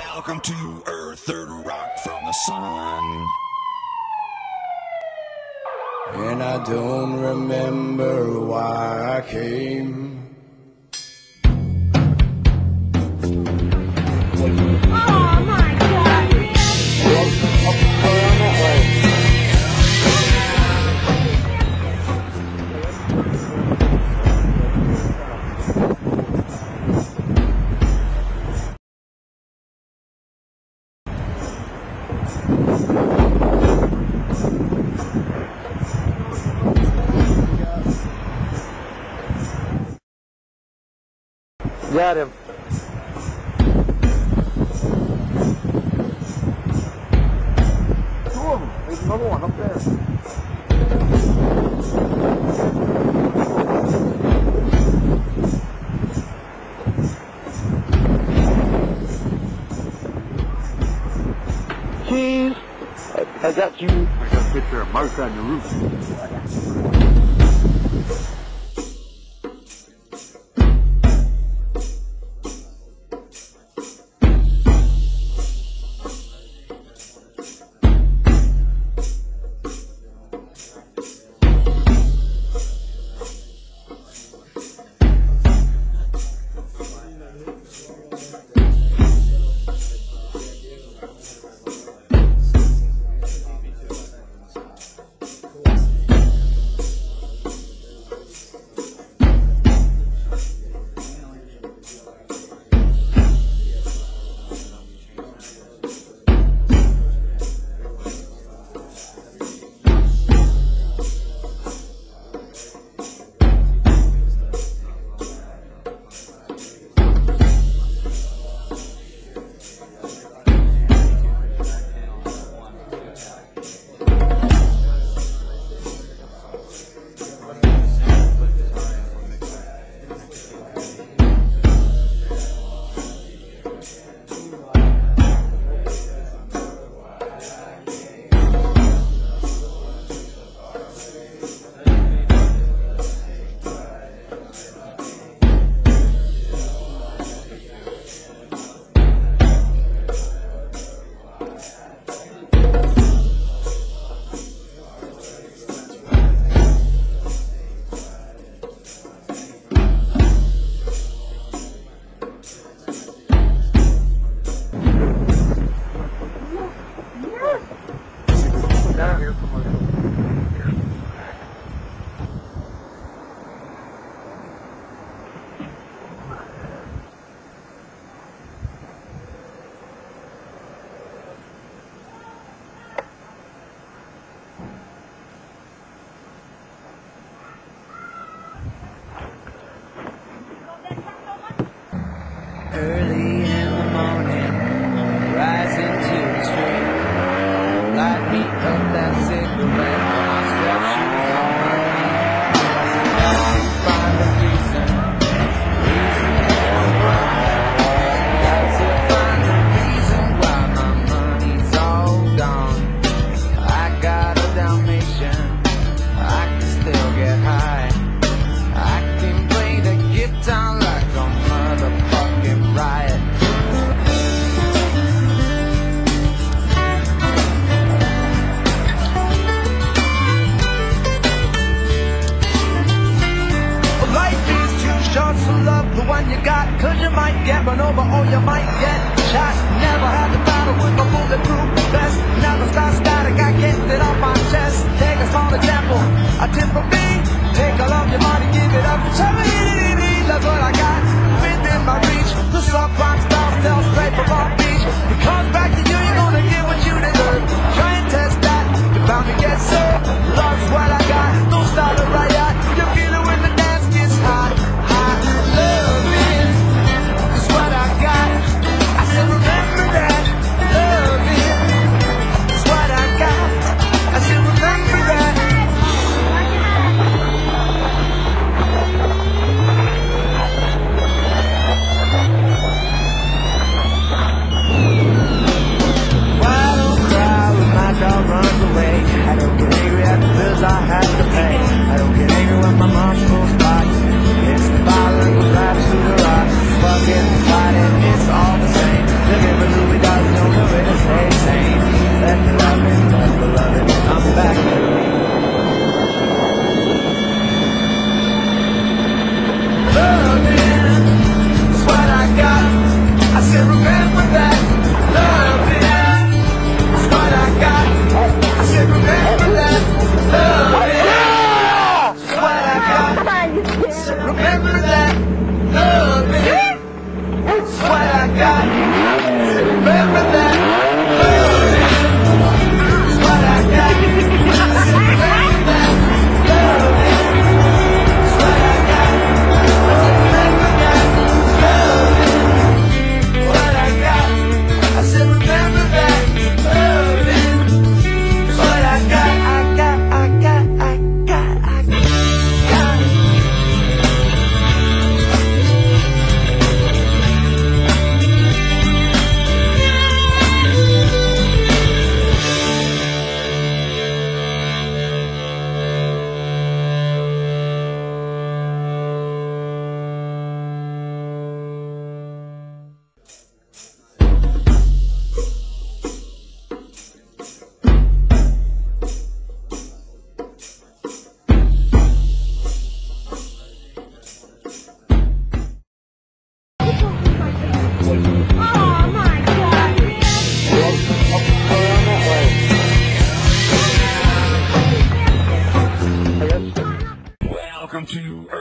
Welcome to Earth, third rock from the sun. And I don't remember why I came. Oh my God, man! Got him. Two of them. There's another one up there. Cheese. I got you. I got a picture of Mark on the roof. Early in the morning, rising to the street, light me up that cigarette while I strap shoes on my feet. Find a reason why. Got to find a reason why my money's all gone. I got a Dalmatian, I can still get high. I can play the guitar like a motherfucking riot. Life is too short, so love the one you got, 'cause you might get run over or you might get shot. Never had to battle with a bulletproof vest. Never start static, I get it off my chest. Take a small example, a tip from me. Take all of your money, give it up to charity. That's what I got within my reach. The subprime style tells straight from Long Beach. It comes back to you, you're gonna get what you deserve. Try and test that, you're bound to get served. Love's what I got, don't start a riot. You feel it when the dance gets hot. Hot love is what I got. I said remember that. Love is what I got. I said remember that. too early.